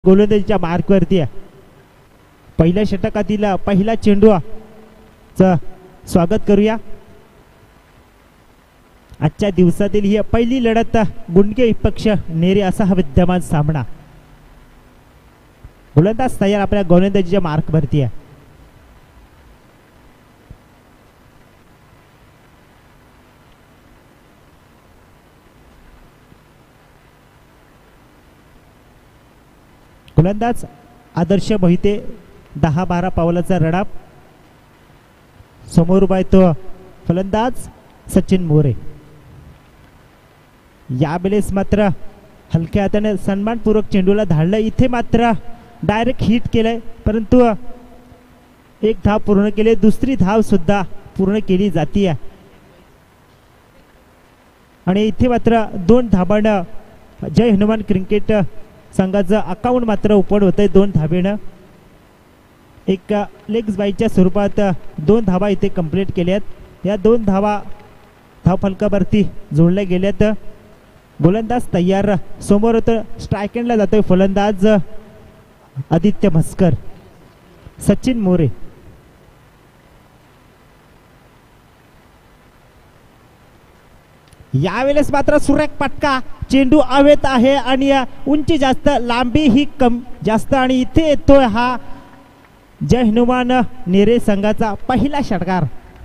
गोलंदाजीच्या मार्कवरती आहे. पहिल्या षटकातील पहिला चेंडू च स्वागत करूया. आजच्या दिवसातील ही पहिली लढत गुंडगे विपक्ष नेरे असा हा विद्यमान सामना. गोलंदाज तयार आपल्या गोलंदाजीच्या मार्कवरती आहे. गोलंदाज आदर्श मोहिते 10-12 पावलाचा रडाप. समोर उभा आहे तो फलंदाज सचिन मोरे. यावेळेस मात्र हलक्या हाताने सन्मानपूर्वक चेंडूला धाडलं. इथे मात्र डायरेक्ट हिट केलंय, परंतु एक धाव पूर्ण केली. दुसरी धाव सुद्धा पूर्ण केली जाते आणि इथे मात्र 2 धाबांना जय हनुमान क्रिकेट संघाचं अकाउंट मात्र ओपन होतंय 2 धावेनं. एक लेग्स बाईच्या स्वरूपात 2 धावा इथे कंप्लीट केल्यात. या 2 धावा धावफलकावरती जोडल्या गेल्यात. गोलंदाज तयार. समोर होतं स्ट्राईक एंडला जातोय फलंदाज आदित्य म्हस्कर. सचिन मोरे यावेळेस मात्र सुरेख फटका. चेंडू हवेत आहे आणि उंची जास्त, लांबी ही कम जास्त आणि इथे येतोय हा जय हनुमान नेरे संघाचा पहिला षटकार.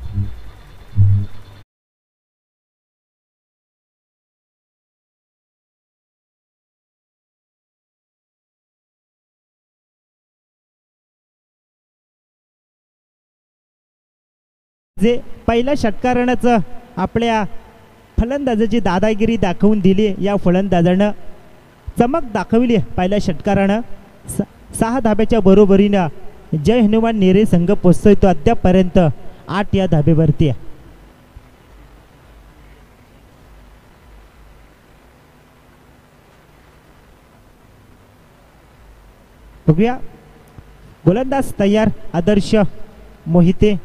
जे पहिल्या षटकारानंच आपल्या फलंदाजाची दादागिरी दाखवून दिली. या फलंदाजानं चमक दाखवली. पहिल्या षटकारानं 6 धाब्याच्या बरोबरीनं जय हनुमान नेरे संघ पोहोचतोय तो अद्यापपर्यंत 8 या धाब्यावरती. बघूया गोलंदाज तयार आदर्श मोहिते.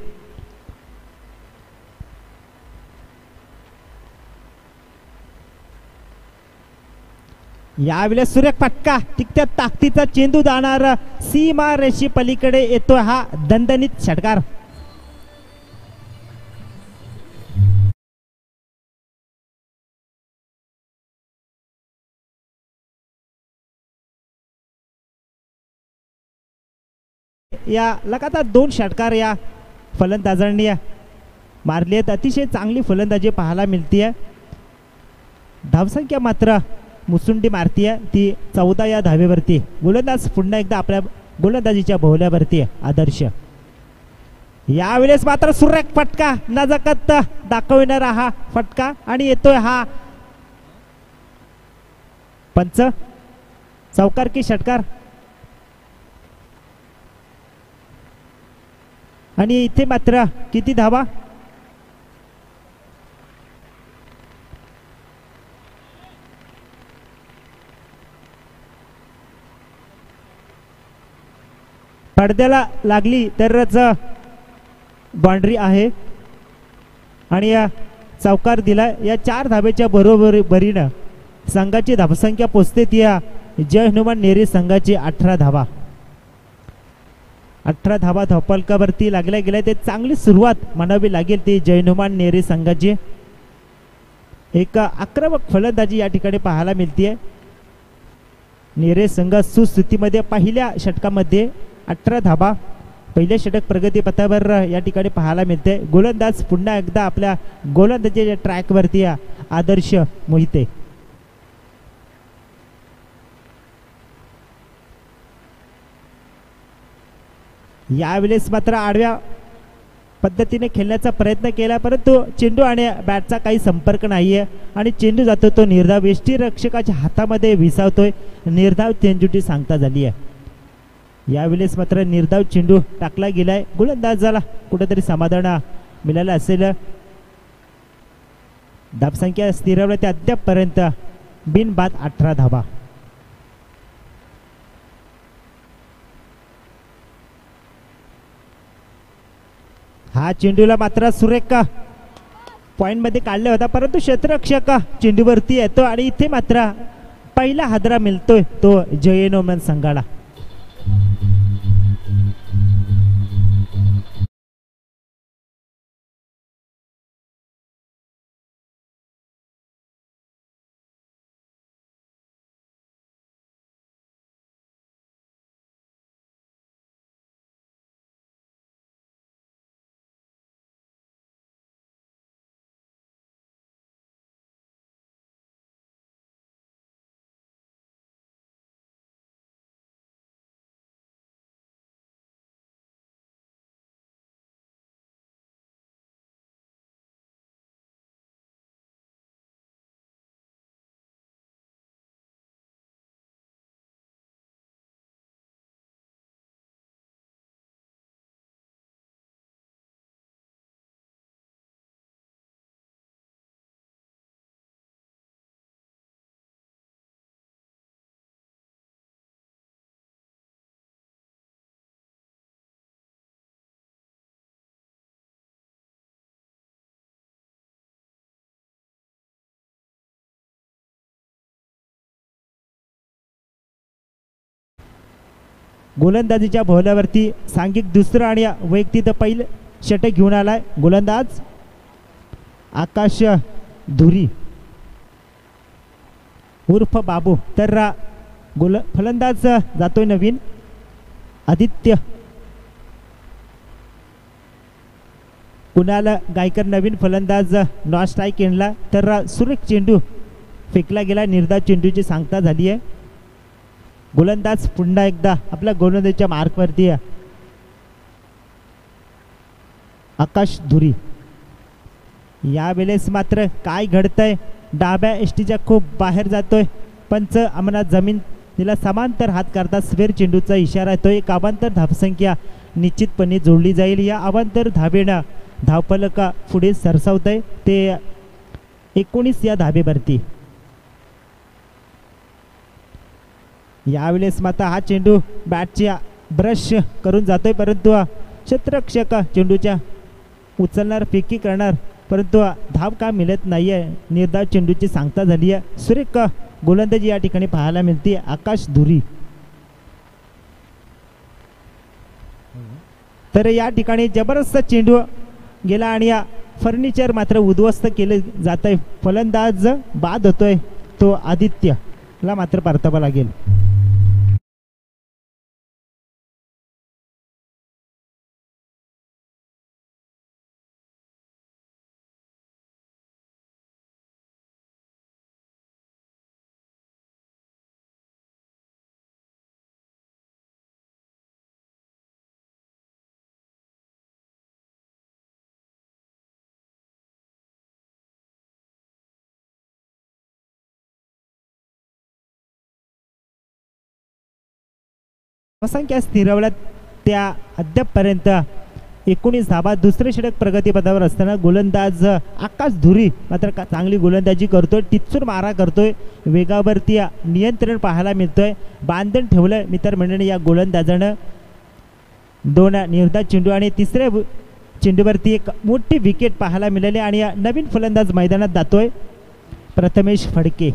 यावेळेस सुरेख फटका. तिकट्या ताकदीचा चेंडू जाणार सीमा रेषे पलीकडे येतो हा दणदणीत षटकार. या लगातार 2 षटकार या फलंदाजांनी मारली आहेत. अतिशय चांगली फलंदाजी पाहायला मिळते. धावसंख्या मात्र मुसुंडी मारतीय ती 14 या धावेवरती. गोलंदाज पुन्हा एकदा आपल्या गोलंदाजीच्या भोवल्यावरती आदर्श. यावेळेस मात्र सुरेख फटका. नजाकत दाखविणारा हा फटका आणि येतोय हा पंच. चौकार की षटकार. आणि इथे मात्र किती धावा? पडद्याला लागली तरच बाउंड्री आहे आणि या चौकार दिला. या 4 धाब्याच्या बरोबरीनं संघाची धावसंख्या पोचते ती जय हनुमान नेरे संघाची 18 धावा. 18 धावा धावफलकावरती लागल्या गेल्या. ते चांगली सुरुवात म्हणावी लागेल ती जय हनुमान नेरे संघाची. एक आक्रमक फलंदाजी या ठिकाणी पाहायला मिळते. नेरे संघ सुस्थितीमध्ये पहिल्या षटकामध्ये 18 धाबा पहिल्या षटक प्रगतीपथावर या ठिकाणी पाहायला मिळते. गोलंदाज पुन्हा एकदा आपल्या गोलंदाजीच्या ट्रॅकवरती आदर्श मोहिते. यावेळेस मात्र आडव्या पद्धतीने खेळण्याचा प्रयत्न केला, परंतु चेंडू आणि बॅटचा काही संपर्क नाहीये आणि चेंडू जातो तो निर्धाव. यष्टीरक्षकाच्या हातामध्ये विसावतोय. निर्धाव चेंडूची सांगता झाली आहे. यावेळेस मात्र निर्धाव चेंडू टाकला गेलाय. गोलंदाजाला कुठेतरी समाधान मिळालं असेल. धावसंख्या स्थिरावली ते अद्यापपर्यंत बिनबाद 18 धावा. हा चेंडूला मात्र सुरेख पॉइंट मध्ये काढला होता, परंतु क्षेत्ररक्षक चेंडूवरती येतो आणि इथे मात्र पहिला हादरा मिळतोय तो जय हनुमान संघाला. गोलंदाजीच्या भोवल्यावरती सांघिक दुसरं आणि वैयक्तिक पहिलं षटक घेऊन आलाय गोलंदाज आकाश धुरी उर्फ बाबू. तर फलंदाज जातोय नवीन आदित्य कुणाल गायकर नवीन फलंदाज नॉन स्ट्राईक एंडला. तर सुरेख चेंडू फेकला गेला, निर्धाव चेंडूची सांगता झाली आहे. गोलंदाज पुन्हा एकदा आपल्या गोलंदाजीच्या मार्कवरती आहे आकाश धुरी. यावेळेस मात्र काय घडतंय, डाव्या एसटीच्या खूप बाहेर जातोय पंच अमरनाथ जमीन तिला समांतर हात करता स्वेर चेंडूचा इशारा येतोय. एक अवांतर धावसंख्या निश्चितपणे जोडली जाईल. या अवांतर धावेनं धावफलक पुढे सरसावत आहे ते 19 या धाबेवरती. यावेळेस मात्र हा चेंडू बॅटच्या ब्रश करून जातोय, परंतु क्षेत्ररक्षक चेंडूच्या उचलणार फेकी करणार, परंतु धाव का मिळत नाहीये. निर्धाव चेंडूची सांगता झाली आहे. सुरेख गोलंदाजी या ठिकाणी पाहायला मिळते आकाश धुरी. तर या ठिकाणी जबरदस्त चेंडू गेला आणि या फर्निचर मात्र उद्ध्वस्त केले जात आहे. फलंदाज बाद होतोय तो आदित्यला मात्र परतावा लागेल. संख्या स्थिरवल्यात त्या अद्यापपर्यंत 19 धाबा. दुसरे षटक प्रगतीपथावर असताना गोलंदाज आकाश धुरी मात्र चांगली गोलंदाजी करतोय, टिच्चूर मारा करतोय, वेगावरती नियंत्रण पाहायला मिळतोय. बांधण ठेवलंय मित्रमंडळी या गोलंदाजानं. 2 निर्धाव चेंडू आणि तिसऱ्या चेंडूवरती एक मोठी विकेट पाहायला मिळाली आणि नवीन फलंदाज मैदानात जातोय प्रथमेश फडके.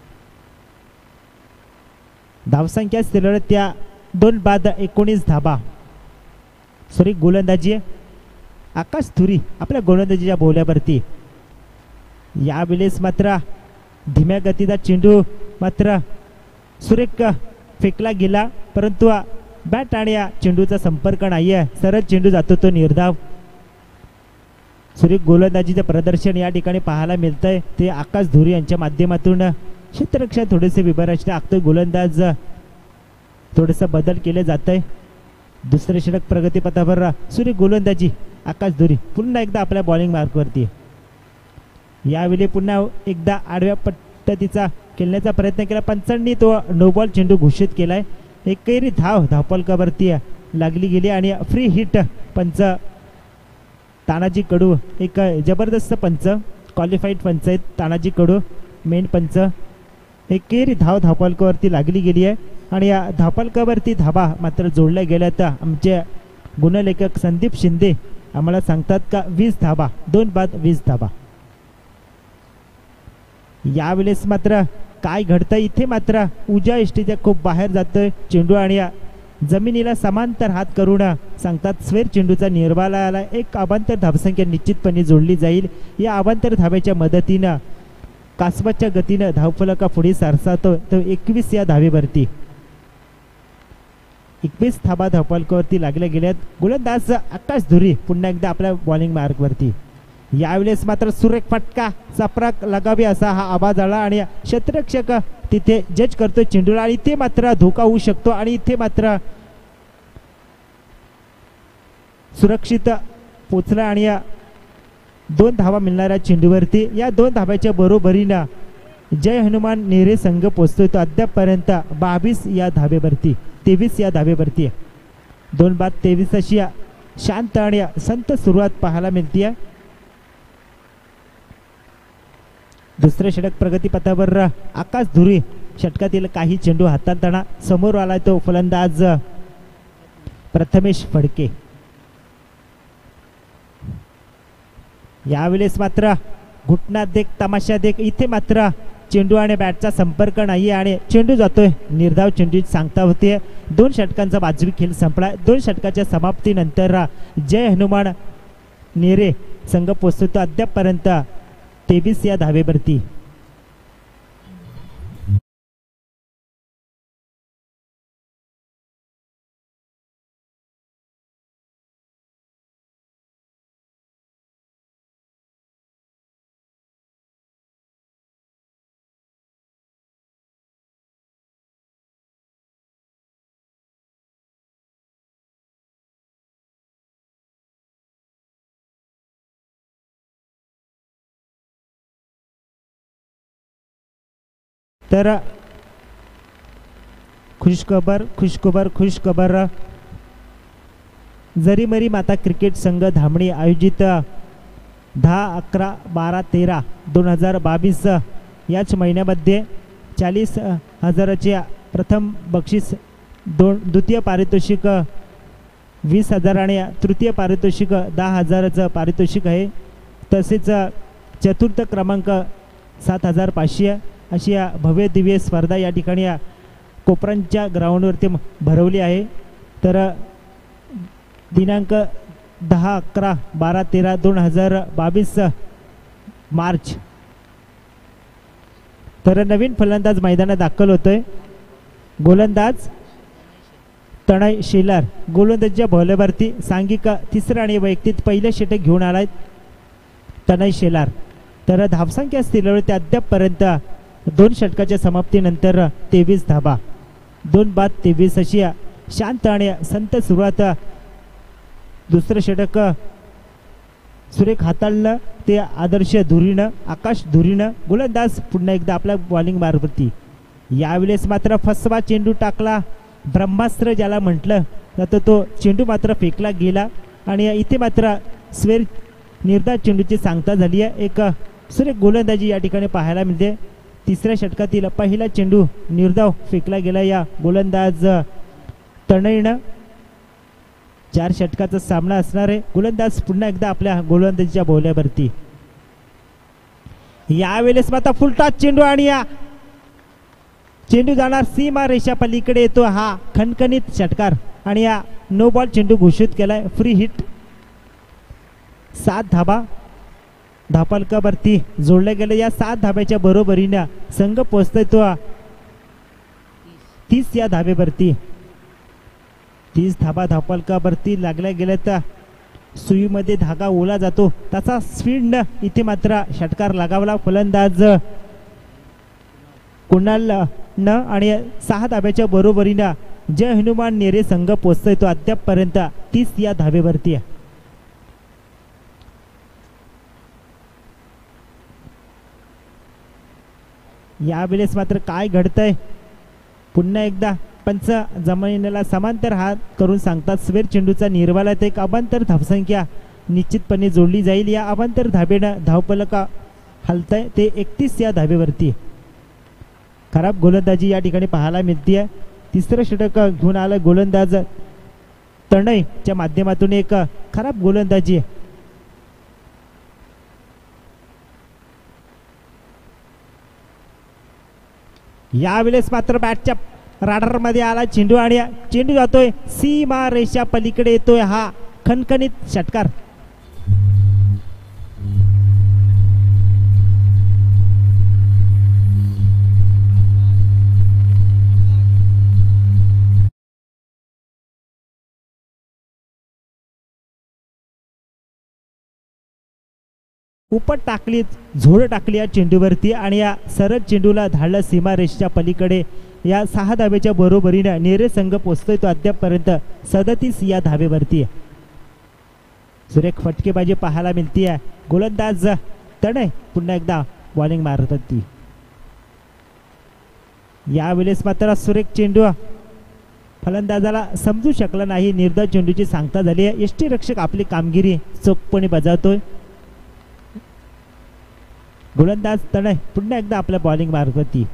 धावसंख्या स्थिरवल्यात त्या 2 बाद 19 धाबा. सॉरी गोलंदाजी आकाश धुरी आपल्या गोलंदाजीच्या बोल्यावरती. यावेळेस मात्र धीम्या गतीचा चेंडू मात्र सुरेख फेकला गेला, परंतु बॅट आणि या चेंडूचा संपर्क नाही आहे. सरळ चेंडू जातो तो निर्धाव. सुरेख गोलंदाजीचं प्रदर्शन या ठिकाणी पाहायला मिळतंय ते आकाश धुरी यांच्या माध्यमातून. क्षेत्ररक्षण थोडेसे विभराष्ट्र आखतोय गोलंदाज, थोडंसं बदल केले जात आहे. दुसरे षटक प्रगतीपथावर सूर्य गोलंदाजी आकाश धुरी पुन्हा एकदा आपल्या बॉलिंग मार्कवरती. यावेळी पुन्हा एकदा आडव्या पद्धतीचा खेळण्याचा प्रयत्न केला, पंचांनी तो नो बॉल चेंडू घोषित केलाय. एकेरी धावफलकावरती लागली गेली आणि फ्री हिट पंच तानाजी कडू, एक जबरदस्त पंच, क्वालिफाईड पंच आहेत तानाजी कडू मेन पंच. एकेरी धावफलकावरती लागली गेली आहे आणि या धावफलकावरती धाबा मात्र जोडल्या गेल्या. तर आमचे गुणलेखक संदीप शिंदे आम्हाला सांगतात का 20 धाबा, 2 बाद 20 धाबा. यावेळेस मात्र काय घडतं इथे मात्र उजव्या यष्टीच्या खूप बाहेर जातोय चेंडू आणि जमिनीला समांतर हात करून सांगतात स्वेर चेंडूचा निर्वाळाला एक अवांतर धावसंख्या निश्चितपणे जोडली जाईल। या अवांतर धाब्याच्या मदतीनं कासवाच्या गतीनं धावफलका पुढे सरसावतो तो 21 या धावेवरती 21 धाबा धावफलकावरती लागल्या गेल्यात। गोलंदाज आकाश धुरी पुन्हा एकदा आपल्या बॉलिंग मार्कवरती। यावेळेस मात्र सुरेख फटका चपराक लगावी असा हा आवाज आला आणि क्षेत्ररक्षक तिथे जज करतोय चेंडूला आणि इथे मात्र धोका होऊ शकतो आणि इथे मात्र सुरक्षित पोचला आणि 2 धावा मिळणाऱ्या चेंडूवरती या 2 धाब्याच्या बरोबरीनं जय हनुमान नेरे संघ पोचतोय तो अद्यापपर्यंत 22 या धावेवरती 23 या धावेवरती 2 बाद 23 अशी शांत आणि संत सुरुवात पाहायला मिळते। दुसरे षटक प्रगतीपथावर आकाश धुरी षटकातील काही चेंडू हाताळताना समोर आला तो फलंदाज प्रथमेश फडके। यावेळेस मात्र घुटना देख तमाशा देख इथे मात्र चेंडू आणि बॅटचा संपर्क नाही आणि चेंडू जातोय निर्धाव चेंडू सांगता होते। 2 षटकांचा वाजवी खेळ संपला। 2 षटकाच्या समाप्तीनंतर जय हनुमान नेरे संघ पोचतो अद्यापपर्यंत 23 या धावेवरती। तर खुशखबर जरीमरी माता क्रिकेट संघ धामणी आयोजित 10-11-12-13-2022 याच महिन्यामध्ये 40,000चे प्रथम बक्षीस द्वितीय पारितोषिक 20,000 आणि तृतीय पारितोषिक 10,000चं पारितोषिक आहे। तसेच चतुर्थ क्रमांक 7,500 अशी भव्य दिव्य स्पर्धा या ठिकाणी कोपरांच्या ग्राउंडवरती भरवली आहे। तर दिनांक 10-11-12-13-2022 मार्च तर नवीन फलंदाज मैदानात दाखल होतोय। गोलंदाज तनय शेलार गोलंदाजीच्या बॉलवरती सांघिक तिसरा आणि वैयक्तिक पहिलं षटक घेऊन आलाय तनय शेलार। तर धावसंख्या स्थिरवली अद्यापपर्यंत 2 षटकाच्या समाप्तीनंतर 23 धाबा 2 बाद 23 अशी शांत आणि संत सुरुवात। दुसरं षटक सुरेख हाताळलं ते आदर्श धुरीनं आकाश धुरीनं। गोलंदाज पुन्हा एकदा आपल्या बॉलिंग मार्फती। यावेळेस मात्र फसवा चेंडू टाकला ब्रह्मास्त्र ज्याला म्हटलं जातं तो चेंडू मात्र फेकला गेला आणि इथे मात्र स्वेर निर्धाव चेंडूची सांगता झाली आहे। एक सुरेख गोलंदाजी या ठिकाणी पाहायला मिळते। तिसऱ्या षटकातील पहिला चेंडू निर्धाव फेकला गेला या गोलंदाज तनयनं। 4 षटकाचा सामना असणार आहे। गोलंदाज पुन्हा एकदा आपल्या गोलंदाजीच्या बोल्यावरती। यावेळेस मात्र फुलटॉस चेंडू आणि चेंडू जाणार सीमा रेषा पलीकडे येतो हा खणखणीत षटकार आणि या नो बॉल चेंडू घोषित केलाय फ्री हिट। 7 धाबा धावफलकावरती जोडले गेले। या 7 धाब्याच्या बरोबरीने संघ पोहोचतोय तो 30 या धावेवरती। 30 धाबा धावफलकावरती लागल्या गेल्या तर सुईमध्ये धागा ओला जातो तसा स्पीडनं इथे मात्र षटकार लगावला फलंदाज कुणाल न आणि 6 धाब्याच्या बरोबरीने जय हनुमान नेरे संघ पोहोचतोय तो अद्यापपर्यंत 30 या धावेवरती। यावेळेस मात्र काय घडतंय पुन्हा एकदा पंच जमिनीला समांतर हात करून सांगतात स्वेर चेंडूचा निर्वाळात एक अवांतर धावसंख्या निश्चितपणे जोडली जाईल। या अवांतर धाबेनं धावफलका हलतंय ते 31 या धावेवरती। खराब गोलंदाजी या ठिकाणी पाहायला मिळते। तिसरं षटक घेऊन आलं गोलंदाज तनयच्या माध्यमातून एक खराब गोलंदाजी। यावेळेस मात्र बॅटच्या राडार मध्ये आला चेंडू आणि चेंडू जातोय सीमा रेषा पलीकडे येतोय हा खणखणीत षटकार. उपट टाकली, झोड टाकली या चेंडूवरती आणि या सरळ चेंडूला धाडलं सीमारेषेच्या पलीकडे. या 6 धाब्याच्या बरोबरीने नेरे संघ पोहोचतोय तो अद्यापपर्यंत 37 या धाबेवरती. सुरेख फटकेबाजी पाहायला मिळतीये. गोलंदाज तडे पुन्हा एकदा बॉलिंग मारत होती. यावेळेस मात्र सुरेख चेंडू फलंदाजाला समजू शकला नाही. निर्धार चेंडूची सांगता झाली आहे. यष्टी रक्षक आपली कामगिरी चोखपणे बजावतोय. गोलंदाज तडे पुन्हा एकदा आपल्या बॉलिंग मारत होती.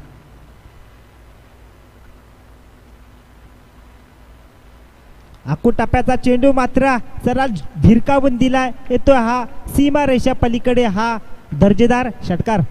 आकुटाप्याचा चेंडू मात्र जरा भिरकावून दिलाय. येतोय हा सीमा रेषा पलीकडे हा दर्जेदार षटकार.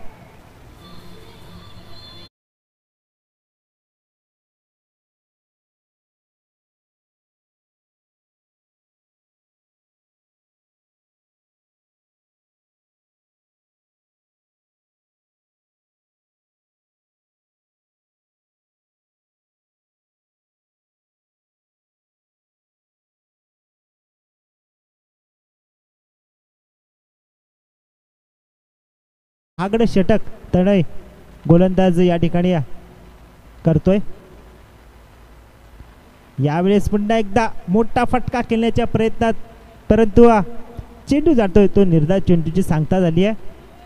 आगड षटक तनय गोलंदाज या ठिकाणी करतोय. यावेळेस पुन्हा एकदा मोठा फटका खेळण्याच्या प्रयत्नात परंतु चेंडू जातोय तो निर्धार चेंडूची सांगता झाली आहे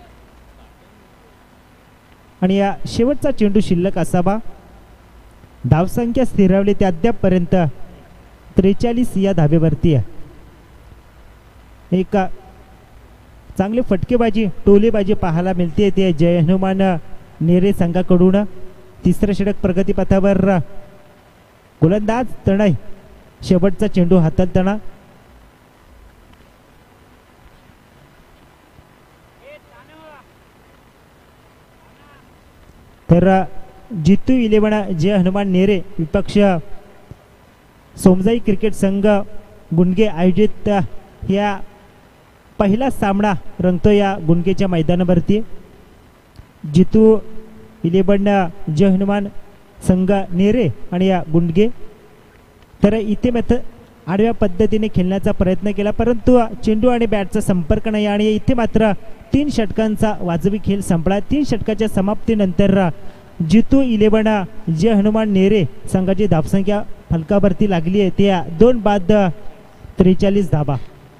आणि या शेवटचा चेंडू शिल्लक असावा. धावसंख्या स्थिरावली ते अद्यापपर्यंत 43 या धाबेवरती आहे. एक चांगली फटकेबाजी टोलेबाजी पाहायला मिळते. ते जय हनुमान नेरे संघाकडून. तिसरं षटक प्रगतीपथावर. गोलंदाज तणय शेवटचा चेंडू हाताळताना तर जितू 11 जय हनुमान नेरे विपक्ष सोमजाई क्रिकेट संघ गुंडगे आयोजित या पहिला सामना रंगतो या गुंडगेच्या मैदानावरती. जितू 11 जय हनुमान संघ नेरे आणि या गुंडगे. तर इथे मात्र आडव्या पद्धतीने खेळण्याचा प्रयत्न केला परंतु चेंडू आणि बॅटचा संपर्क नाही आणि इथे मात्र 3 षटकांचा वाजवी खेळ संपला. 3 षटकाच्या समाप्तीनंतर जितू 11 जय हनुमान नेरे संघाची धावसंख्या फलकावरती लागली आहे. त्या 2 बाद 43 धाबा.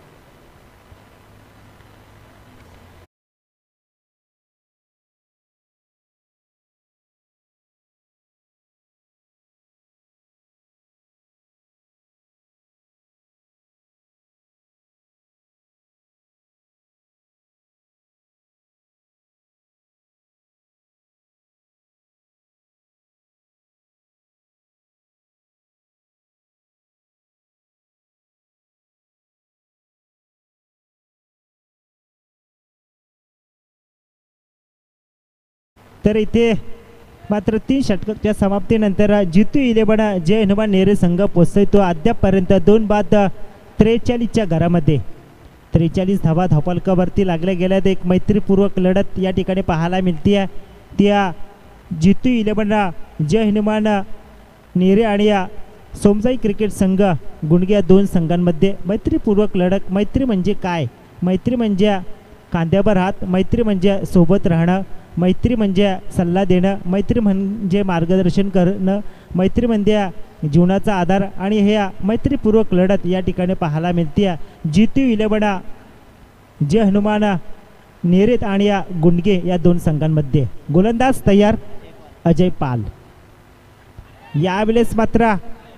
तर इथे मात्र 3 षटकाच्या समाप्तीनंतर जितू 11 जय हनुमान नेरे संघ पोहोचतोय तो अद्यापपर्यंत 2 बाद 43च्या घरामध्ये. 43 धावा धावफलकावरती लागल्या गेल्या. एक मैत्रीपूर्वक लढत या ठिकाणी पाहायला मिळते. त्या जितू 11 जय हनुमान नेरे आणि या सोमजाई क्रिकेट संघ गुंडगे या 2 संघांमध्ये मैत्रीपूर्वक लढत. मैत्री म्हणजे काय? मैत्री म्हणजे खांद्यावर हात. मैत्री म्हणजे सोबत राहणं. मैत्री म्हणजे सल्ला देणं. मैत्री म्हणजे मार्गदर्शन करणं. मैत्री म्हणजे जीवनाचा आधार आणि हे मैत्रीपूर्वक लढत या ठिकाणी पाहायला मिळते. जितू 11 जय हनुमान नेरे आणि या गुंडगे या 2 संघांमध्ये. गोलंदाज तयार अजय पाल. यावेळेस मात्र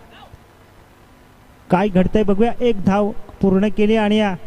काय घडतंय बघूया. 1 धाव पूर्ण केली आणि या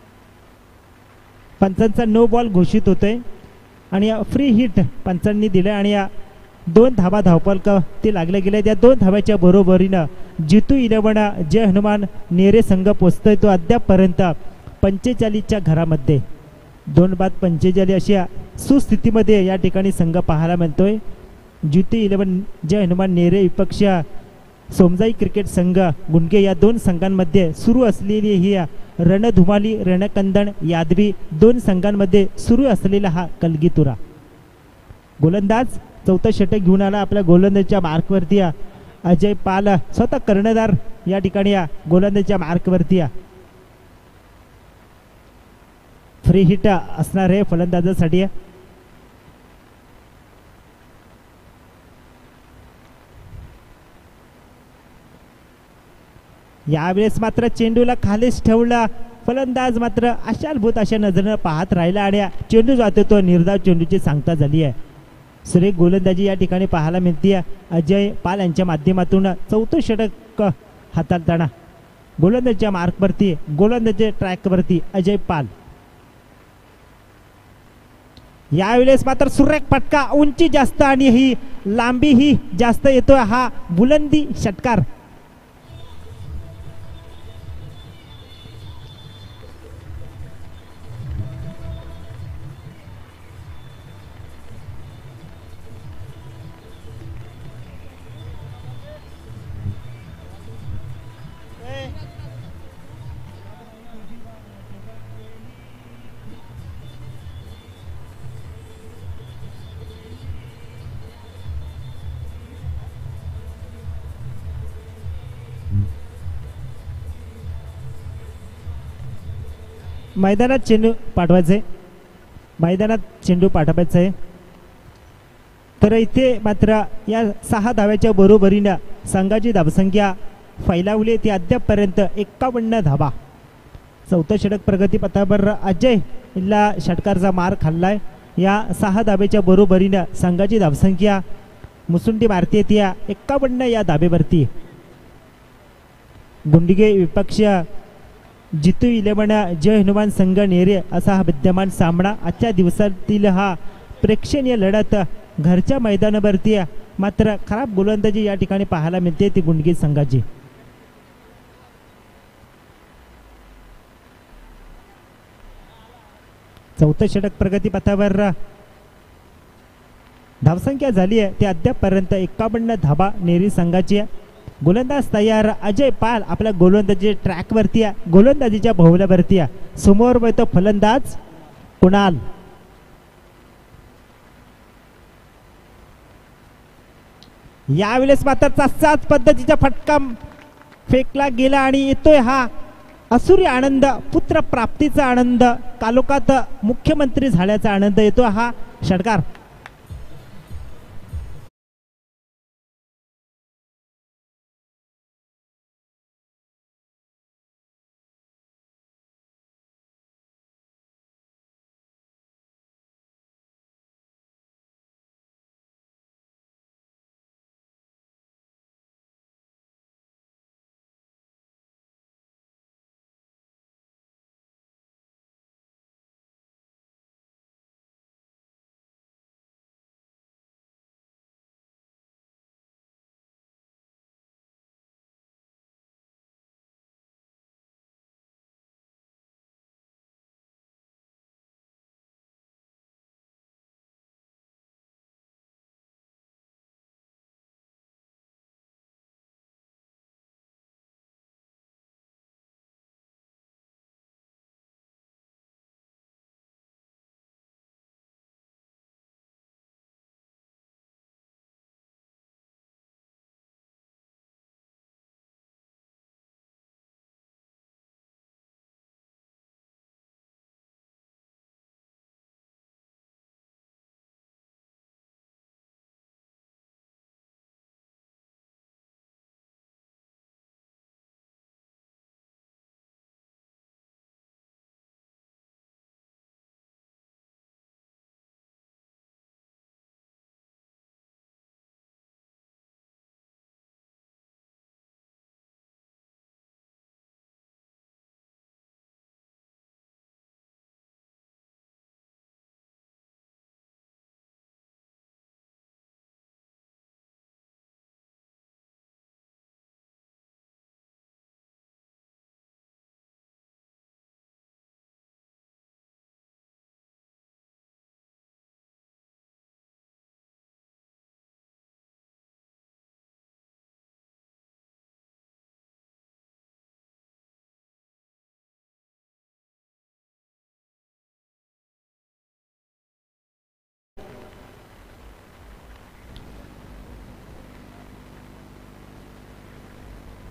पंचांचा नो बॉल घोषित होतोय आणि या फ्री हिट पंचांनी दिलं आणि या 2 धावा धावफलक ते लागले गेले. त्या 2 धाव्याच्या बरोबरीनं जितू 11 जय हनुमान नेरे संघ पोचतोय तो अद्यापपर्यंत 45च्या घरामध्ये. 2 बाद 45 अशा सुस्थितीमध्ये या ठिकाणी संघ पाहायला मिळतोय. ज्युती 11 जय हनुमान नेरे विपक्ष सोमजाई क्रिकेट संघ गुंडगे या दोन संघांमध्ये सुरू असलेली ही रणधुमाली रणकंदन यादवी दोन संघांमध्ये सुरू असलेला हा कलगीतुरा. गोलंदाज चौथा षटक घेऊन आला आपल्या गोलंदाजच्या मार्कवरती अजय पाल स्वतः कर्णधार या ठिकाणी गोलंदाजच्या मार्कवरती. फ्री हिट असणार आहे फलंदाजासाठी. यावेळेस मात्र चेंडूला खालीच ठेवला. फलंदाज मात्र आशाभूत अशा नजरेनं पाहत राहिला आणि चेंडू जातो तो निर्धाव चेंडूची सांगता झाली आहे. सुरेख गोलंदाजी या ठिकाणी पाहायला मिळते अजय पाल यांच्या माध्यमातून. चौथं षटक हाताळताना गोलंदाजच्या मार्कवरती गोलंदाजच्या ट्रॅकवरती अजय पाल. यावेळेस मात्र सुरेख फटका, उंची जास्त आणि ही लांबी ही जास्त येतोय हा बुलंदी षटकार. मैदानात चेंडू पाठवायचे, मैदानात चेंडू पाठवायचा आहे. तर इथे मात्र या 6 धाव्याच्या बरोबरीनं संघाची धावसंख्या फैलावली ती अद्यापपर्यंत 51 धावा. चौथं षटक प्रगतीपथावर अजय ला षटकारचा मार खाल्लाय. या 6 धाब्याच्या बरोबरीनं संघाची धावसंख्या मुसुंडी मारते ती 51 या धाबेवरती. गुंडगे विपक्ष जितू 11 जय हनुमान संघ नेरे असा हा विद्यमान सामना. आजच्या दिवसातील हा प्रेक्षणीय लढत घरच्या मैदानावरती मात्र खराब गोलंदाजी या ठिकाणी पाहायला मिळते ती गुंडगे संघाची. चौथं षटक प्रगतीपथावर धावसंख्या झाली आहे ती अद्यापपर्यंत 51 धाबा नेरी संघाची आहे. गोलंदाज तयार अजय पाल आपल्या गोलंदाजी ट्रॅकवरती गोलंदाजीच्या भोवल्यावरती. समोर बघतो फलंदाज कुणाल. यावेळेस मात्र तसाच पद्धतीचा फटका फेकला गेला आणि येतोय हा असुरी आनंद, पुत्र प्राप्तीचा आनंद, कालोखात मुख्यमंत्री झाल्याचा आनंद येतो हा षटकार.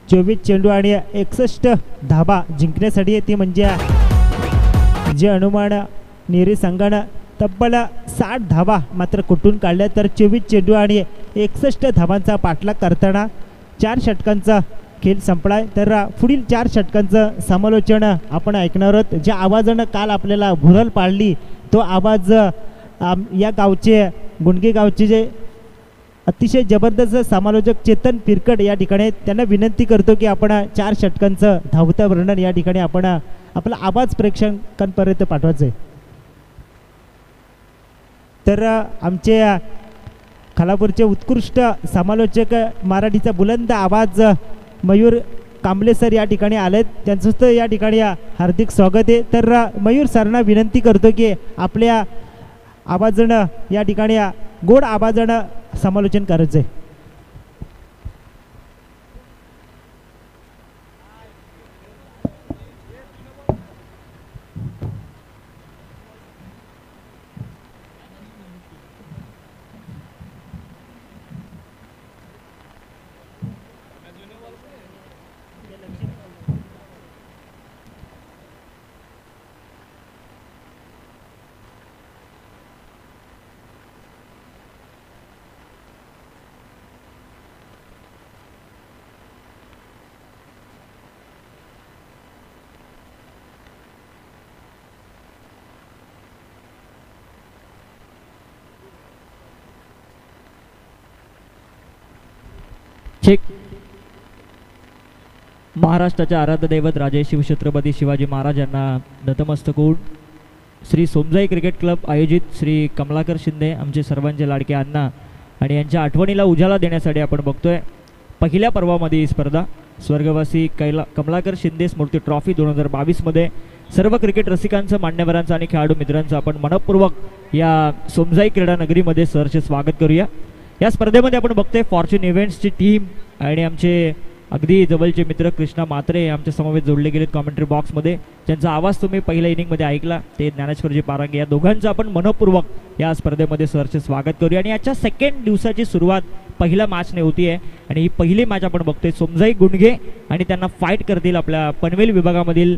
24 चेंडू आणि 61 धाबा जिंकण्यासाठी ती म्हणजे जय हनुमान नेरे संघानं तब्बल 60 धाबा मात्र कुठून काढल्या तर 24 चेंडू आणि 61 धाबांचा पाठलाग करताना 4 षटकांचा खेळ संपलाय. तर पुढील 4 षटकांचं समालोचन आपण ऐकणार आहोत. ज्या आवाजानं काल आपल्याला भुरळ पाडली तो आवाज या गावचे गुंडगे गावचे जे अतिशय जबरदस्त समालोचक चेतन पिरकड या ठिकाणी त्यांना विनंती करतो की आपण 4 षटकांचं धावतं वर्णन या ठिकाणी आपण आपला आवाज प्रेक्षकांपर्यंत पाठवायचं आहे. तर आमचे खालापूरचे उत्कृष्ट समालोचक मराठीचा बुलंद आवाज मयूर कांबळे सर या ठिकाणी आलेत. त्यांचं या ठिकाणी हार्दिक स्वागत आहे. तर मयूर सरना विनंती करतो की आपल्या आवाजानं या ठिकाणी गोड आवाजानं समालोचन करायचं आहे. महाराष्ट्राच्या आराध्य दैवत राजे शिवछत्रपती शिवाजी महाराज यांना नतमस्तक होऊन श्री सोमजाई क्रिकेट क्लब आयोजित श्री कमलाकर शिंदे आमचे सर्वांचे लाडके अण्णा आणि यांच्या आठवणीला उजाळा देण्यासाठी आपण बघतोय पहिल्या पर्वामध्ये ही स्पर्धा स्वर्गवासी कमलाकर शिंदे स्मृती ट्रॉफी 2022 मध्ये सर्व क्रिकेट रसिकांचं मान्यवरांचं आणि खेळाडू मित्रांचं आपण मनपूर्वक या सोमजाई क्रीडा नगरीमध्ये सहर्ष स्वागत करूया. या स्पर्धेमध्ये आपण बघतोय फॉर्च्यून इव्हेंट्सची टीम आणि आमचे अगदी जवळचे मित्र कृष्णा मात्रे आमच्या समवेत जोडले गेलेत कॉमेंट्री बॉक्समध्ये. ज्यांचा आवाज तुम्ही पहिल्या इनिंगमध्ये ऐकला ते ज्ञानेश्वरजी पारांगे. या दोघांचं आपण मनपूर्वक या स्पर्धेमध्ये सहर्ष स्वागत करूया. आणि याच्या सेकंड दिवसाची सुरुवात पहिल्या मॅचने होती आहे आणि ही पहिली मॅच आपण बघतोय सोमजाई गुंडगे आणि त्यांना फाईट करतील आपल्या पनवेल विभागामधील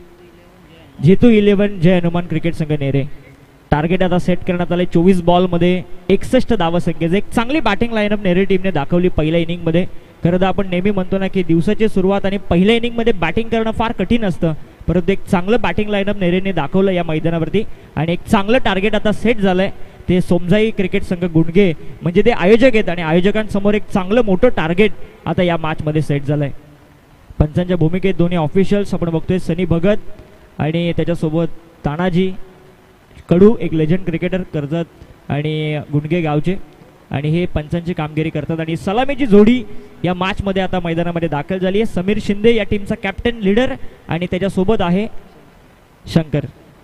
जेतू 11 जय हनुमान क्रिकेट संघ नेरे. टार्गेट आता सेट करण्यात आले 24 बॉलमध्ये 61 धावसंख्येचे. एक चांगली बॅटिंग लाईनअप नेरे टीमने दाखवली पहिल्या इनिंगमध्ये. खरं तर आपण नेहमी म्हणतो ना की दिवसाची सुरुवात आणि पहिल्या इनिंगमध्ये बॅटिंग करणं फार कठीण असतं, परंतु एक चांगलं बॅटिंग लाईनअप नेरेने दाखवलं या मैदानावरती आणि एक चांगलं टार्गेट आता सेट झालंय. ते सोमजाई क्रिकेट संघ गुंडगे म्हणजे ते आयोजक आहेत आणि आयोजकांसमोर एक चांगलं मोठं टार्गेट आता या मॅचमध्ये सेट झालंय. पंचांच्या भूमिकेत दोन्ही ऑफिशियल्स आपण बघतोय सनी भगत आणि त्याच्यासोबत तानाजी कडू एक लेजंड क्रिकेटर कर्जत आणि गुंडगे गावचे आणि हे पंचांची कामगिरी करतात. आणि सलामीची जोडी या मॅचमध्ये आता मैदानामध्ये दाखल झाली आहे. समीर शिंदे या टीमचा कॅप्टन लीडर आणि त्याच्यासोबत आहे शंकर.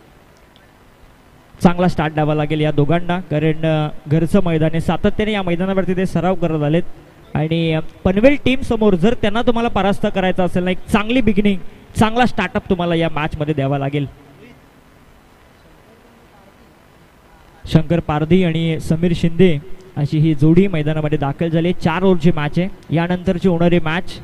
चांगला स्टार्ट द्यावा लागेल या दोघांना कारण घरचं मैदान आहे. सातत्याने या मैदानावरती ते सराव करत आलेत आणि पनवेल टीम समोर जर त्यांना तुम्हाला परास्त करायचा असेल ना एक चांगली बिगिनिंग चांगला स्टार्टअप तुम्हाला या मॅचमध्ये द्यावा लागेल. शंकर पारधी आणि समीर शिंदे अशी ही जोडी मैदानामध्ये दाखल झाली. 4 ओव्हरची मॅच आहे. यानंतरची होणारी मॅच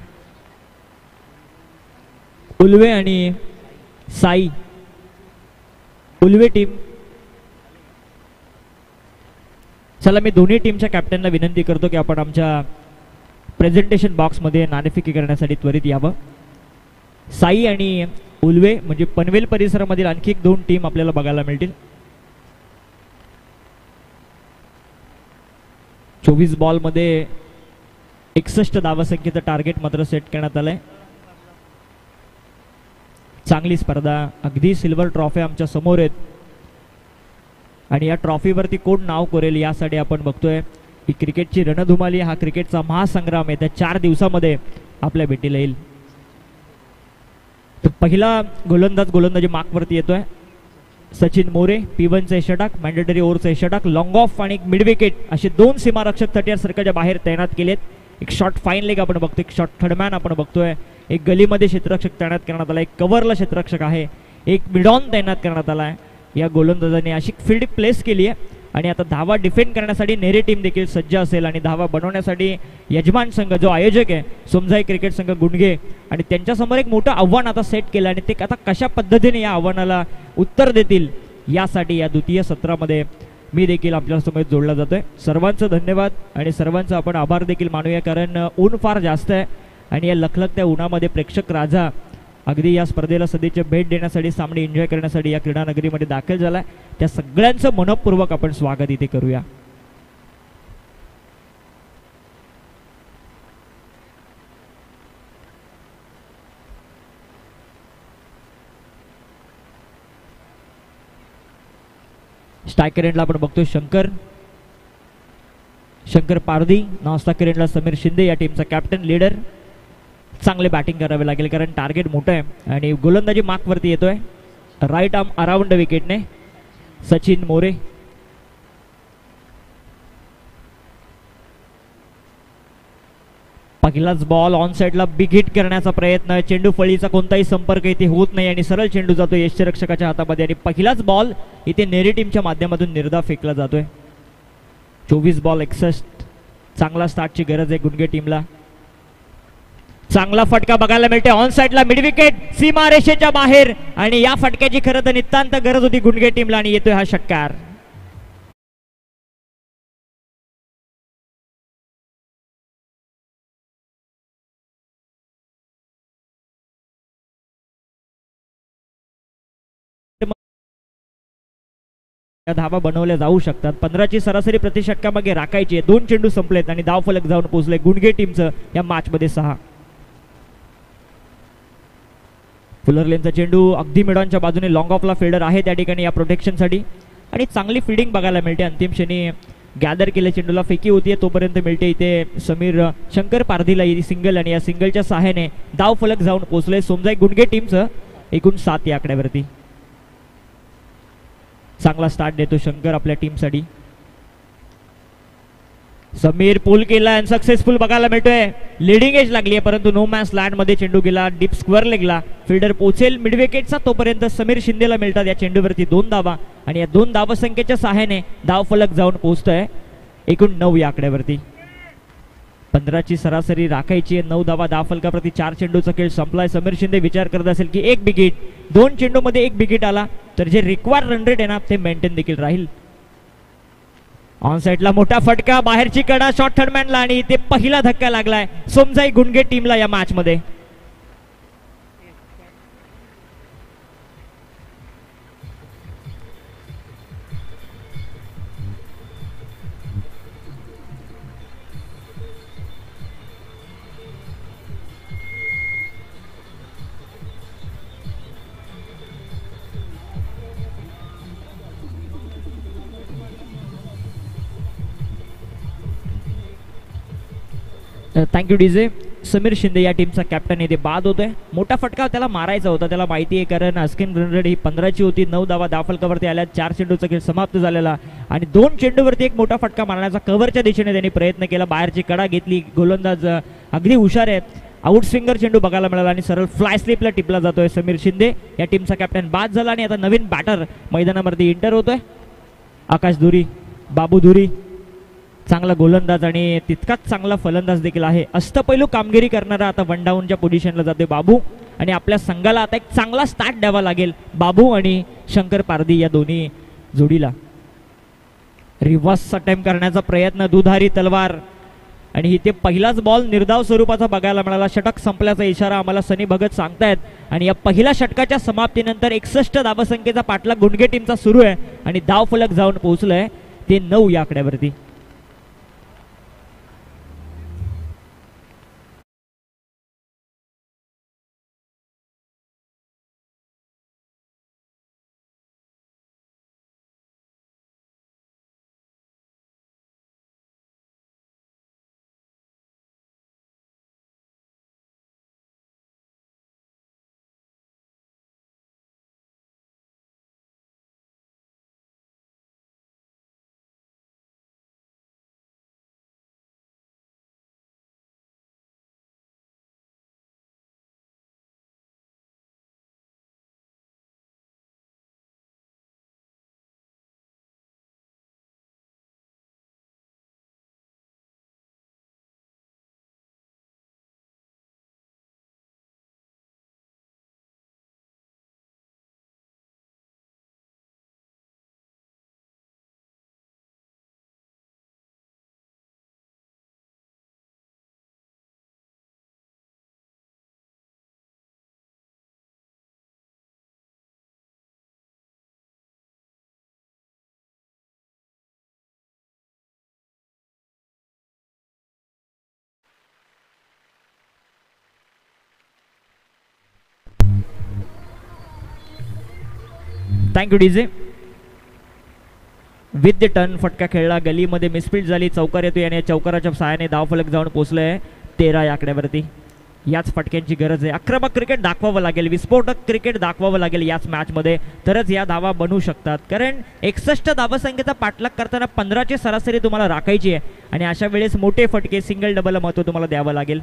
उल्वे आणि साई. उल्वे टीम. चला मी दोन्ही टीमच्या कॅप्टनला विनंती करतो की आपण आमच्या प्रेझेंटेशन बॉक्समध्ये नाणेफेकी करण्यासाठी त्वरित यावं. साई आणि उल्वे म्हणजे पनवेल परिसरामधील आणखी 2 टीम आपल्याला बघायला मिळतील. 24 बॉलमध्ये 61 धावसंख्येचं टार्गेट मात्र सेट करण्यात आलंय. चांगली स्पर्धा. अगदी सिल्वर ट्रॉफी आमच्या समोर आहेत आणि या ट्रॉफीवरती कोण नाव करेल यासाठी आपण बघतोय ही क्रिकेटची रणधुमाली. हा क्रिकेटचा महासंग्राम आहे त्या 4 दिवसामध्ये आपल्या भेटीला येईल. तर पहिला गोलंदाजी मार्कवरती येतोय सचिन मोरे. P1चे षटक, मॅन्डेटरी ओव्हरचे षटक, लॉंग ऑफ आणि एक मिड विकेट असे 2 सीमारक्षक 30 सर्कलच्या बाहेर तैनात केलेत. एक शॉर्ट फाईन लेग आपण बघतोय, एक शॉर्ट थर्डमॅन आपण बघतोय, एक गलीमध्ये क्षेत्ररक्षक तैनात करण्यात आला, एक कव्हरला क्षेत्ररक्षक आहे, एक मिड ऑन तैनात करण्यात आला आहे. या गोलंदाजाने अशी फील्ड प्लेस केली आहे आणि आता धावा डिफेंड करण्यासाठी नेरे टीम देखील सज्ज असेल आणि धावा बनवण्यासाठी यजमान संघ जो आयोजक आहे सोमजाई क्रिकेट संघ गुंडगे आणि त्यांच्यासमोर एक मोठं आव्हान आता सेट केलं आणि ते आता कशा पद्धतीने या आव्हानाला उत्तर देतील यासाठी या द्वितीय सत्रामध्ये मी देखील आपल्यासमोर जोडला जातोय. सर्वांचं धन्यवाद आणि सर्वांचं आपण आभार देखील मानूया, कारण ऊन फार जास्त आहे आणि या लखलखत्या उन्हामध्ये प्रेक्षक राजा अगदी या स्पर्धेला सध्याची भेट देण्यासाठी सामने एन्जॉय करण्यासाठी या क्रीडा नगरीमध्ये दाखल झाला. त्या सगळ्यांचं मनपूर्वक आपण स्वागत इथे करूया. स्ट्रायकर एंडला आपण बघतोय शंकर पारधी, नॉनस्ट्रायकर एंडला समीर शिंदे या टीमचा कॅप्टन लीडर. चांगले बॅटिंग करावे लागेल कारण टार्गेट मोठं आहे आणि गोलंदाजी मार्कवरती येतोय. राईट आर्म अराउंड विकेटने सचिन मोरे. पहिलाच बॉल ऑन साइडला बिग हिट करण्याचा प्रयत्न, चेंडू फळीचा कोणताही संपर्क इथे होत नाही आणि सरळ चेंडू जातो यष्टिरक्षकाच्या हातामध्ये आणि पहिलाच बॉल इथे नेरी टीमच्या माध्यमातून निर्धाव फेकला जातोय. 24 बॉल 61. चांगला स्टार्टची गरज आहे गुंडगे टीमला. चांगला फटका बघायला मिळते ऑन साइडला मिड विकेट सीमा रेषेच्या बाहेर आणि या फटक्याची खरं तर नितांत गरज होती गुंडगे टीमला आणि येतोय हा षटकार. धावा बनवल्या जाऊ शकतात. 15ची सरासरी प्रति षटकामागे राखायची. 2 चेंडू संपलेत आणि धाव फलक जाऊन पोहोचले गुंडगे टीमचं या मॅच मध्ये 6. फुलरलेनचा चेंडू अगदी मिडॉनच्या बाजूने लॉंग ऑफला फिल्डर आहे त्या ठिकाणी या प्रोटेक्शनसाठी आणि चांगली फिल्डिंग बघायला मिळते. अंतिम क्षणी गॅदर केले चेंडूला फेकी होतीये तोपर्यंत मिळते इथे समीर शंकर पारधीला सिंगल आणि या सिंगलच्या सहाय्याने धाव फलक जाऊन पोहोचले सोमजाई गुंडगे टीमचं एकूण 7 या आकड्यावरती. चांगला स्टार्ट देतो शंकर आपल्या टीमसाठी. समीर पुल केला आणि सक्सेसफुल बघायला मिळतोय. लिडिंग एज लागली आहे परंतु नो मॅन्स लँड मध्ये चेंडू गेला डीप स्क्वेअर लेगला. फिल्डर पोहोचेल मिड विकेटचा तोपर्यंत समीर शिंदेला मिळतात या चेंडूवरती 2 धावा आणि या 2 धावा संख्येच्या सहाय्याने धाव फलक जाऊन पोहोचतोय एकूण 9 या आकड्यावरती. 15ची सरासरी राखायची. 9 धावा धाव फलकाप्रती 4 चेंडूचा खेळ संपलाय. समीर शिंदे विचार करत असेल की 1 बिगिट 2 चेंडू मध्ये 1 बिगिट आला तर जे रिक्वायर्ड रन रेट आहे ना ते मेंटेन देखील राहील. ऑन साइडला मोठा फटका बाहेरची कडा शॉर्ट थर्डमॅनला आणि इथे पहिला धक्का लागलाय सोमजाई गुंडगे टीमला या मॅच मध्ये. Thank you DJ. समीर शिंदे या टीमचा कॅप्टन इथे बाद होतोय. मोठा फटका त्याला मारायचा होता त्याला माहिती आहे कारण स्किन रन रेट ही 15ची होती. 9 धावा दाफलकावरती आल्या. 4 चेंडूचा खेळ समाप्त झालेला आणि 2 चेंडूवरती एक मोठा फटका मारण्याचा कव्हरच्या दिशेने त्यांनी प्रयत्न केला. बाहेरची कडा घेतली. गोलंदाज अगदी हुशार आहे. आउट स्विंगर चेंडू बघायला मिळाला आणि सरळ फ्लाय स्लिपला टिपला जातोय. समीर शिंदे या टीमचा कॅप्टन बाद झाला आणि आता नवीन बॅटर मैदानावरती इंटर होतोय. आकाश धुरी, बाबू धुरी चांगला गोलंदाज आणि तितकाच चांगला फलंदाज देखील आहे. अष्टपैलू कामगिरी करणारा आता वन डाऊनच्या पोझिशनला जाते बाबू आणि आपल्या संघाला आता एक चांगला स्टार्ट द्यावा लागेल बाबू आणि शंकर पारधी या दोन्ही जोडीला. रिव्हर्स अटेम्प्ट करण्याचा प्रयत्न दुधारी तलवार आणि इथे पहिलाच बॉल निर्धाव स्वरूपाचा बघायला मिळाला. षटक संपल्याचा इशारा आम्हाला सनी भगत सांगतायत आणि या पहिल्या षटकाच्या समाप्तीनंतर 61 धावसंख्येचा पाठलाग गुंडगे टीमचा सुरू आहे आणि धाव फलक जाऊन पोहोचलाय ते 9 या आकड्यावरती. Thank you DJ. With the turn फटका खेळला, गलीमध्ये मिसफील्ड झाली, चौकार येतो आणि चौकाराच्या सहाय्याने धावफलक जाऊन पोहोचलोय 13 या आकड्यावरती. याच फटक्यांची गरज आहे. आक्रमक क्रिकेट दाखवावं लागेल, विस्फोटक क्रिकेट दाखवावं लागेल याच मॅचमध्ये, तरच या धावा बनवू शकतात. कारण 61 धावसंख्येचा पाठलाग करताना 15ची सरासरी तुम्हाला राखायची आहे आणि अशा वेळेस मोठे फटके सिंगल डबल महत्व तुम्हाला द्यावं लागेल.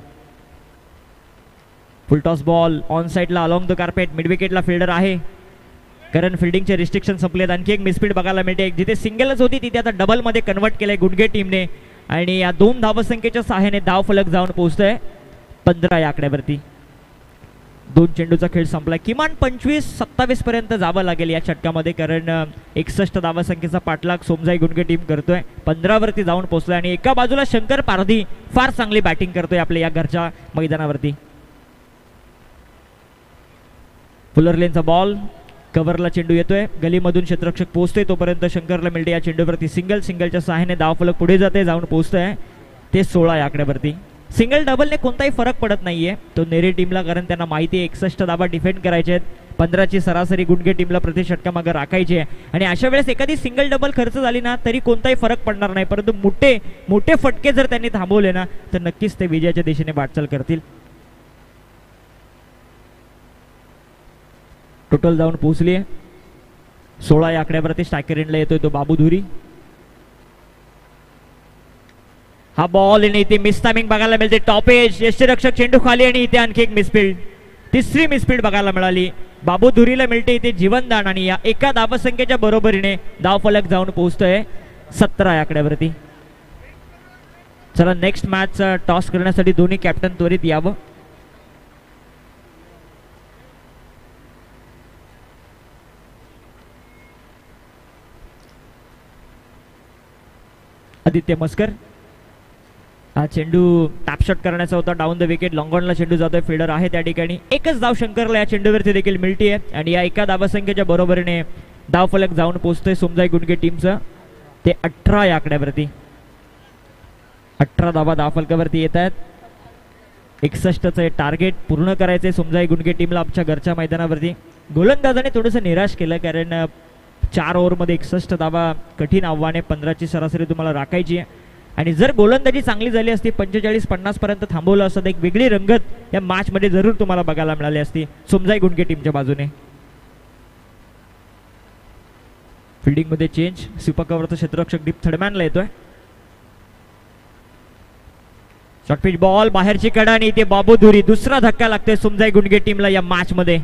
फुल टॉस बॉल ऑन साईडला अलॉंग द कार्पेट. मिड विकेटला फिल्डर आहे, कारण फिल्डिंगचे रिस्ट्रिक्शन संपलेत. आणखी एक मिसफील्ड बघायला मिळते. जिथे सिंगलच होती तिथे आता डबलमध्ये कन्वर्ट केलंय गुडघे टीमने आणि या 2 धावसंख्येच्या सहाय्याने धावफलक जाऊन पोहोचतोय 15 या आकड्यावरती. 2 चेंडूचा खेळ संपला. किमान 25-27 पर्यंत जावं लागेल या षटकामध्ये, कारण 61 धावसंख्येचा पाठलाग सोमजाई गुडघे टीम करतोय. 15 वरती जाऊन पोहोचलोय आणि एका बाजूला शंकर पारधी फार चांगली बॅटिंग करतोय आपल्या या घरच्या मैदानावरती. फुलर लेनचा बॉल, कव्हरला चेंडू येतोय, गलीमधून क्षेत्ररक्षक पोहोचतोय तोपर्यंत शंकरला मिळते या चेंडूवरती सिंगलच्या सहाय्याने धावफलक पुढे जाते, जाऊन पोहोचतोय ते 16 या आकड्यावरती. सिंगल डबलने कोणताही फरक पडत नाहीये तो नेरे टीमला, कारण त्यांना माहिती आहे 61 धावा डिफेंड करायचे आहेत, 15ची सरासरी गुडघे टीमला प्रति षटकामागे राखायची आहे आणि अशा वेळेस एखादी सिंगल डबल खर्च झाली ना तरी कोणताही फरक पडणार नाही. परंतु मोठे फटके जर त्यांनी थांबवले ना तर नक्कीच ते विजयाच्या दिशेने वाटचाल करतील. टोटल जाऊन पोहोचली आहे 16 या आकड्यावरती. स्ट्रायकर एंडला येतोय तो बाबू धुरी. हा बॉल आणि इथे मिस टायमिंग बघायला मिळते. टॉप एज, यष्टीरक्षक चेंडू खाली आणि इथे आणखी एक मिसफील्ड, तिसरी मिसफील्ड बघायला मिळाली. बाबू धुरीला मिळते इथे जीवनदान आणि या एका धावसंख्येच्या बरोबरीने धावफलक जाऊन पोहोचतोय 17 या आकड्यावरती. चला नेक्स्ट मॅच टॉस करण्यासाठी दोन्ही कॅप्टन त्वरित यावं. आदित्य मस्कर, हा चेंडू टॅपशॉट करण्याचा होता, डाऊन द विकेट. लॉंगॉनला चेंडू जातोय, फिल्डर आहे त्या ठिकाणी. एकच धाव शंकरला या चेंडूवरती देखील मिळते आणि या एका धावसंख्येच्या बरोबरीने धावफलक जाऊन पोहोचतोय सोमजाई गुडघे टीमचं ते 18 या आकड्यावरती. 18 धावा धावफलकावरती येत आहेत. 61चं टार्गेट पूर्ण करायचंय सोमजाई गुडघे टीमला आमच्या घरच्या मैदानावरती. गोलंदाजाने थोडंसं निराश केलं, कारण 4 ओव्हरमध्ये 61 धावा कठीण आव्हाने, 15ची सरासरी तुम्हाला राखायची आहे आणि जर गोलंदाजी चांगली झाली असती 45-50 पर्यंत थांबवलं असतं एक वेगळी रंगत या मॅच मध्ये जरूर तुम्हाला बघायला मिळाली असती सोमजाई गुडघे टीमच्या बाजूने. फिल्डिंग मध्ये चेंज, सुपर कव्हरचा क्षेत्ररक्षक डीप थर्डमॅनला येतोय. शॉर्ट पिच बॉल, बाहेरची कडा आणि इथे बाबू धुरी. दुसरा धक्का लागतोय सोमजाई गुडघे टीमला या मॅच मध्ये.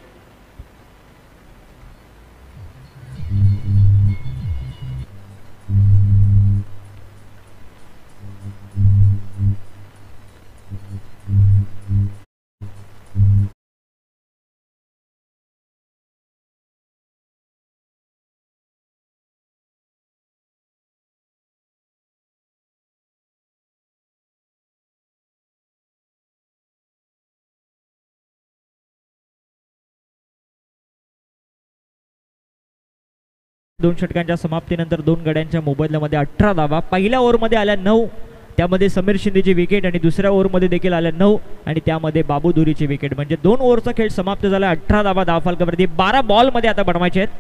दोन षटकांच्या समाप्तीनंतर 2 गड्यांच्या मोबदल्यामध्ये 18 धावा. पहिल्या ओव्हरमध्ये आल्या 9, त्यामध्ये समीर शिंदेची विकेट आणि दुसऱ्या ओव्हरमध्ये देखील आल्या 9 आणि त्यामध्ये बाबू धुरीची विकेट. म्हणजे 2 ओव्हरचा खेळ समाप्त झाला. 18 धावा धावफलकावरती. 12 बॉल मध्ये आता बनवायचे आहेत.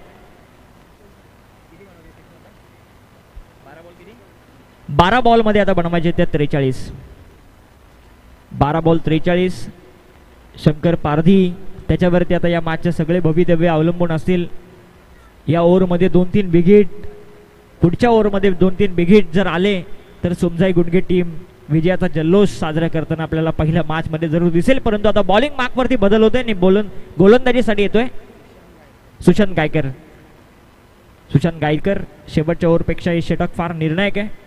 12 बॉल मध्ये आता बनवायचे आहेत 43. 12 बॉल 43. शंकर पारधी त्याच्यावरती आता या मॅचचे सगळे भवितव्य अवलंबून असतील. या ओव्हरमध्ये 2-3 बिघिट, पुढच्या ओव्हरमध्ये 2-3 बिघिट जर आले तर सोमजाई गुडघे टीम विजयाचा जल्लोष साजरा करताना आपल्याला पहिल्या मॅच मध्ये जरूर दिसेल. परंतु आता बॉलिंग मार्क वरती बदल होतोय आणि गोलंदाजीसाठी येतोय सुशांत गायकर. सुशांत गायकर शेवटच्या ओव्हरपेक्षा हे षटक फार निर्णायक आहे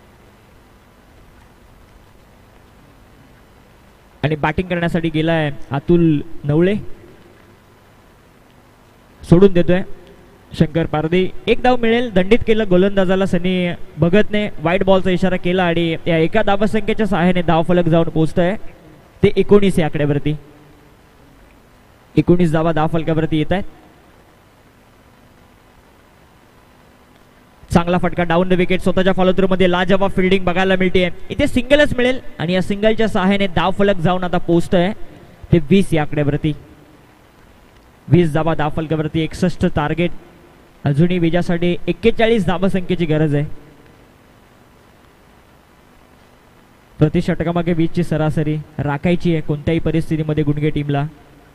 आणि बॅटिंग करण्यासाठी गेलाय अतुल नवळे. सोडून देतोय शंकर पारधी. एक धाव मिळेल. दंडित केलं गोलंदाजाला सनी भगतने. वाईट बॉलचा इशारा केला आणि या एका धावसंख्येच्या सहाय्याने धावफलक जाऊन पोहोचतोय ते 19 या आकड्यावरती. 19 धावा धावफलकावरती येत आहेत. चांगला फटका, डाऊन द विकेट. स्वतःच्या फॉलो थ्रू मध्ये लाजवाब फिल्डिंग बघायला मिळते. इथे सिंगलच मिळेल आणि या सिंगलच्या सहाय्याने धावफलक जाऊन आता पोहोचतोय ते 20 या आकड्यावरती. 20 धावा धावफलकावरती. 61 टार्गेट. अजूनही विजयासाठी 41 धावसंख्येची गरज आहे. प्रति षटकामागे 20ची सरासरी राखायची आहे कोणत्याही परिस्थितीमध्ये गुणगे टीमला.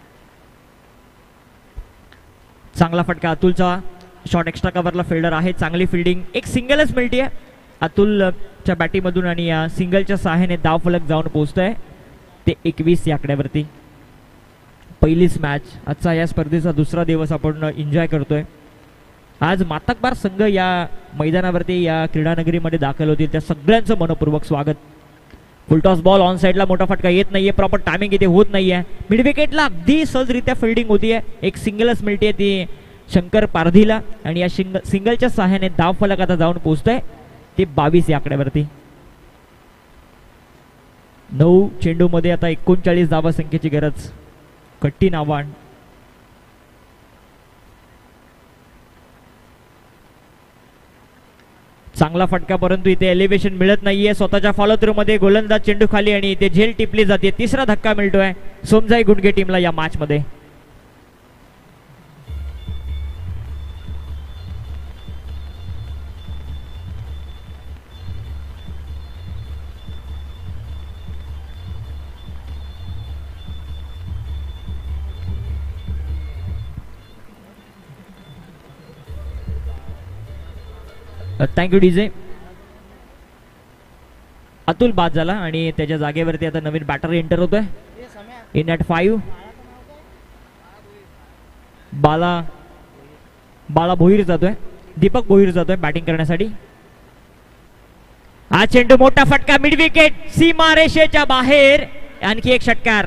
चांगला फटका अतुलचा. शॉट एक्स्ट्रा कव्हरला फिल्डर आहे. चांगली फिल्डिंग. एक सिंगलच मिळते अतुलच्या बॅटीमधून आणि या सिंगलच्या सहाय्याने धावफलक जाऊन पोहोचतोय ते 21 या आकड्यावरती. पहिलीच मॅच. आजचा या स्पर्धेचा दुसरा दिवस आपण एन्जॉय करतोय. आज मातकबार संघ या मैदानावरती या क्रीडानगरीमध्ये दाखल होतील त्या सगळ्यांचं मनपूर्वक स्वागत. फुलटॉस बॉल ऑन साईडला मोठा फटका येत नाहीये. प्रॉपर टायमिंग इथे होत नाहीये. मिड विकेटला अगदी सहजरित्या फिल्डिंग होतीये. एक सिंगलच मिळते ती शंकर पारधीला आणि या सिंगलच्या सहाय्याने धाव फलक आता जाऊन पोहोचतोय ते 22 या आकड्यावरती. 9 चेंडू मध्ये आता 39 धावा संख्येची गरज. कठीण आव्हान. चांगला फटका परंतु इथे एलिव्हेशन मिळत नाहीये. स्वतःच्या फॉलो थ्रू मध्ये गोलंदाज चेंडू खाली आणि इथे झेल टिपली जाते. तिसरा धक्का मिळतोय सोमजाई गुंडगे टीमला या मॅच मध्ये. Thank you DJ. अतुल बाद झाला आणि त्याच्या जागेवरती आता नवीन बॅटर एंटर होतोय. इन ॲट 5 बाला भोईर जातोय. दीपक भोईर जातोय बॅटिंग करण्यासाठी. हा चेंडू मोठा फटका मिड विकेट सीमा रेषेच्या बाहेर. आणखी एक षटकार.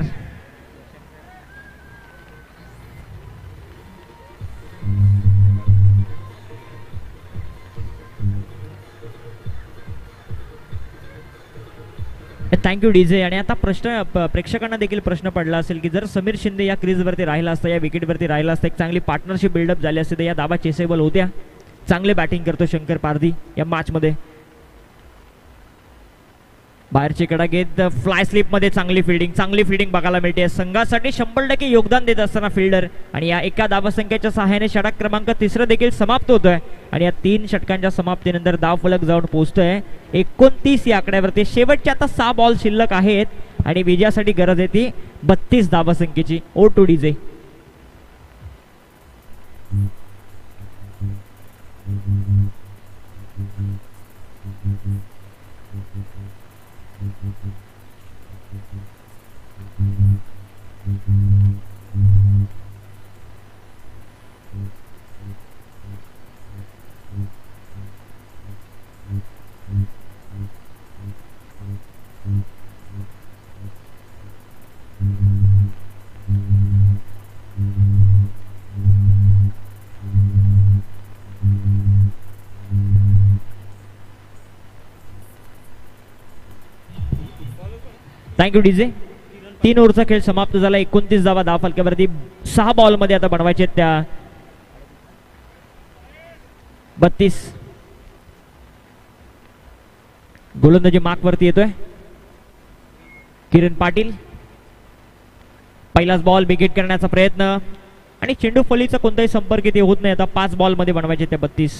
Thank you DJ. आणि आता प्रेक्षकांना देखील प्रश्न पडला असेल की जर समीर शिंदे या क्रीजवरती राहिला असता या विकेटवरती राहिला असता एक चांगली पार्टनरशिप बिल्डअप झाली असते तर या धावा चेसेबल होत्या. चांगले बॅटिंग करतो शंकर पारधी या मॅच मध्ये. बाहेरची कडा घेत फ्लाय स्लिप मध्ये चांगली फिल्डिंग बघायला मिळते. संघासाठी 100% योगदान देत असताना फिल्डर आणि या एका धावसंख्येच्या सहाय्याने षटक क्रमांक 3 देखील समाप्त होतोय आणि या 3 षटकांच्या समाप्तीनंतर धाव फलक जाऊन पोहोचतोय 29 या आकड्यावरती. शेवटचे आता 6 बॉल शिल्लक आहेत आणि विजयासाठी गरज आहे ती 32 धावसंख्येची. O two DJ. Thank you DJ. 3 ओव्हरचा खेळ समाप्त झाला. 29 धावा धाव फलकावरती. 6 बॉल मध्ये आता बनवायचे त्या 32. गोलंदाजी मार्क वरती येतोय किरण पाटील. पहिलाच बॉल विकेट करण्याचा प्रयत्न आणि चेंडू फलीचा कोणताही संपर्क इथे होत नाही. आता 5 बॉल मध्ये बनवायचे त्या 32.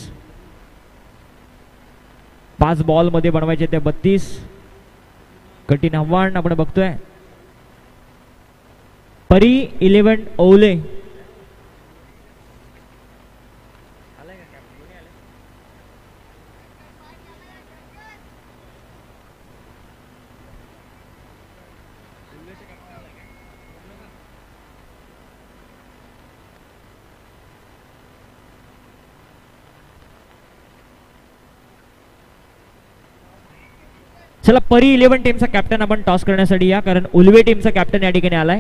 5 बॉल मध्ये बनवायचे त्या 32. कठीण आव्हान आपण बघतोय. परी 11 ओवले. चला परी 11 टीमचा कॅप्टन आपण टॉस करण्यासाठी या, कारण उलवे टीमचा कॅप्टन या ठिकाणी आलाय.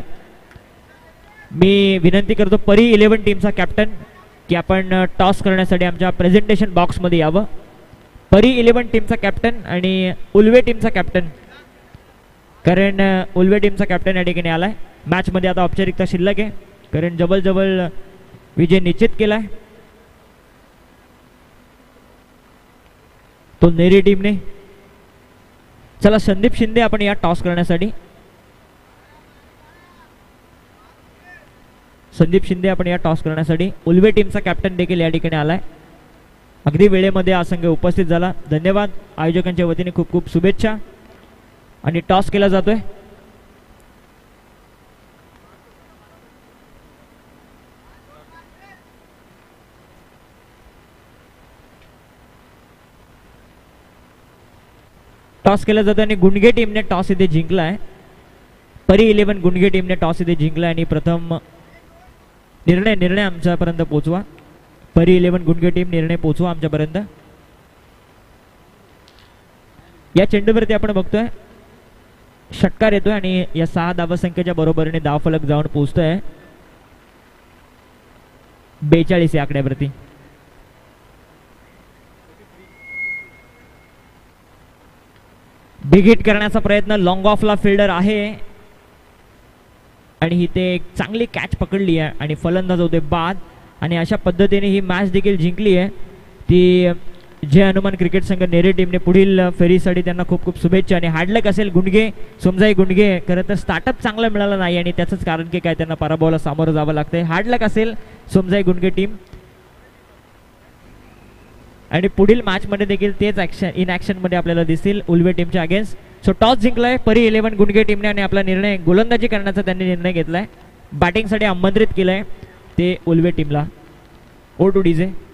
मी विनंती करतो परी 11 टीमचा कॅप्टन की आपण टॉस करण्यासाठी आमच्या प्रेझेंटेशन बॉक्स मध्ये यावं. परी 11 टीमचा कॅप्टन आणि उलवे टीमचा कॅप्टन, कारण उलवे टीमचा कॅप्टन या ठिकाणी आलाय. मॅच मध्ये आता औपचारिकता शिल्लक आहे, कारण जवळ विजय निश्चित केलाय तो नेरी टीमने. चला संदीप शिंदे आपण या टॉस करण्यासाठी. संदीप शिंदे आपण या टॉस करण्यासाठी. उल्वे टीमचा कॅप्टन देखील या ठिकाणी आलाय. अगदी वेळेमध्ये हा संघ उपस्थित झाला. धन्यवाद. आयोजकांच्या वतीने खूप खूप शुभेच्छा. आणि टॉस केला जातोय. टॉस केला जातो आणि गुंडगे टीमने टॉस इथे जिंकला आहे. परी 11 गुंडगे टीमने टॉस इथे जिंकला आणि प्रथम निर्णय आमच्यापर्यंत पोहोचवा. परी 11 गुंडगे टीम निर्णय पोहोचवा आमच्यापर्यंत. या चेंडूवरती आपण बघतोय षटकार येतोय आणि या 6 धावसंख्येच्या बरोबरीने धावफलक जाऊन पोहोचतोय 42 या आकड्यावरती. बिग हिट करण्याचा प्रयत्न लॉंग ऑफला फिल्डर आहे आणि इथे एक चांगली कॅच पकडली आहे आणि फलंदाज होते बाद. आणि अशा पद्धतीने ही मॅच देखील जिंकली आहे ती जय हनुमान क्रिकेट संघ नेरे टीमने. पुढील फेरीसाठी त्यांना खूप खूप शुभेच्छा. आणि हार्डलक असेल गुंडगे सोमजाई गुंडगे. खरं तर स्टार्टअप चांगला मिळाला नाही आणि त्याचंच कारण की काय त्यांना पराभवाला सामोरं जावं लागतंय. हार्डलक असेल सोमजाई गुंडगे टीम. आणि पुढील मॅच मध्ये देखील तेच इन ऍक्शन मध्ये आपल्याला दिसतील उल्वे टीमच्या अगेन्स्ट. सो टॉस जिंकलाय परी 11 गुंडगे टीमने आणि आपला निर्णय गोलंदाजी करण्याचा त्यांनी निर्णय घेतलाय. बॅटिंगसाठी आमंत्रित केलंय ते उल्वे टीमला. O two DJ.